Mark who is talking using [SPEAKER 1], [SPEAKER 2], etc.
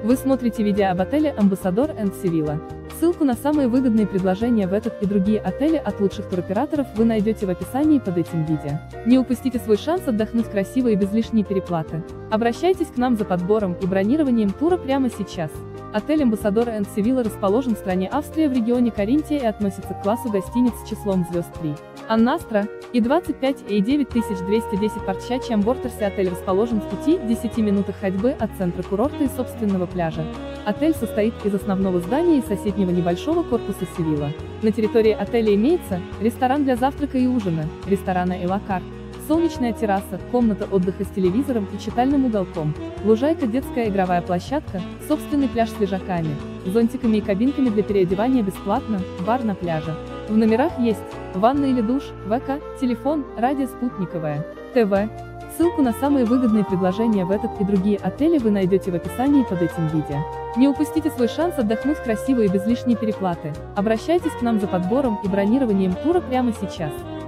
[SPEAKER 1] Вы смотрите видео об отеле Ambassador and Sevilla. Ссылку на самые выгодные предложения в этот и другие отели от лучших туроператоров вы найдете в описании под этим видео. Не упустите свой шанс отдохнуть красиво и без лишней переплаты. Обращайтесь к нам за подбором и бронированием тура прямо сейчас. Отель Ambassador and Sevilla расположен в стране Австрия в регионе Каринтия и относится к классу гостиниц с числом звезд 3. Аннастра и 25 и 9210 Портча Чамбортерсе. Отель расположен в пути 10 минутах ходьбы от центра курорта и собственного пляжа. Отель состоит из основного здания и соседнего небольшого корпуса Севилла. На территории отеля имеется ресторан для завтрака и ужина, ресторана «Ла Карт», солнечная терраса, комната отдыха с телевизором и читальным уголком, лужайка, детская игровая площадка, собственный пляж с лежаками, зонтиками и кабинками для переодевания бесплатно, бар на пляже. В номерах есть ванна или душ, ВК, телефон, радио спутниковое, ТВ. Ссылку на самые выгодные предложения в этот и другие отели вы найдете в описании под этим видео. Не упустите свой шанс отдохнуть красиво и без лишней переплаты. Обращайтесь к нам за подбором и бронированием тура прямо сейчас.